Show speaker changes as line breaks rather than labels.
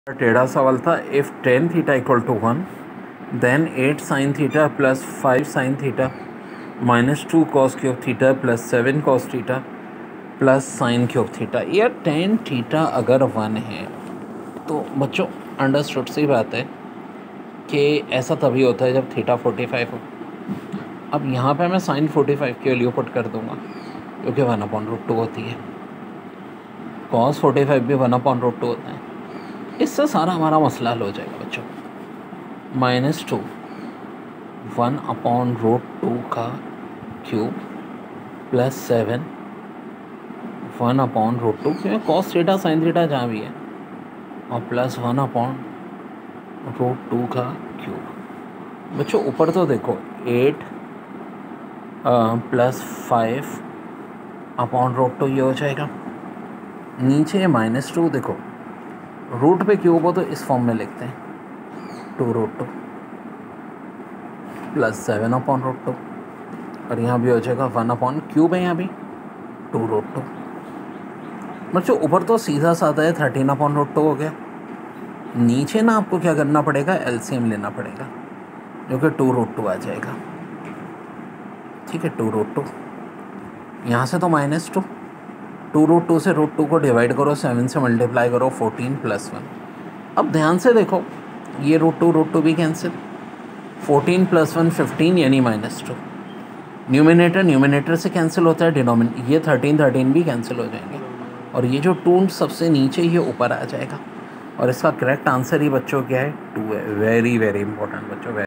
टेढ़ा सवाल था। If tan theta equal to 1 then 8 sine theta plus 5 sine theta minus 2 cos cube theta plus 7 cos theta plus sine cube theta. यार tan theta अगर 1 है तो बच्चों अंडरस्टूड सी बात है कि ऐसा तभी होता है जब थीटा 45 हो। अब यहाँ पे मैं साइन 45 की वैल्यू पुट कर दूँगा क्योंकि 1/√2 होती है। कॉस 45 भी 1/√2 होता है। इससे सारा हमारा मसला हल हो जाएगा बच्चों। -2 1/√2 का क्यूब प्लस 7 1/√2 क्योंकि कॉस थीटा साइन थीटा जहाँ भी है और प्लस 1/√2 का क्यूब। बच्चों ऊपर तो देखो 8 प्लस 5/√2 ये हो जाएगा। नीचे -2 देखो रूट पे क्यूब हो तो इस फॉर्म में लिखते हैं 2√2 प्लस 7/√2 और यहाँ भी हो जाएगा 1/क्यूब है यहाँ भी 2√2। बच्चों ऊपर तो सीधा साधा है 13/√2 हो गया। नीचे ना आपको क्या करना पड़ेगा, एलसीएम लेना पड़ेगा जो कि 2√2 आ जाएगा। ठीक है 2√2 यहाँ से तो -2 2√2 से √2 को डिवाइड करो 7 से मल्टीप्लाई करो 14 + 1। अब ध्यान से देखो ये √2 भी कैंसिल 14 + 1 15 यानी -2। न्यूमिनेटर से कैंसिल होता है डिनोमिनेटर ये 13 भी कैंसिल हो जाएंगे और ये जो 2 सबसे नीचे ये ऊपर आ जाएगा और इसका करेक्ट आंसर ही बच्चों क्या है 2 है। वेरी इंपॉर्टेंट बच्चों।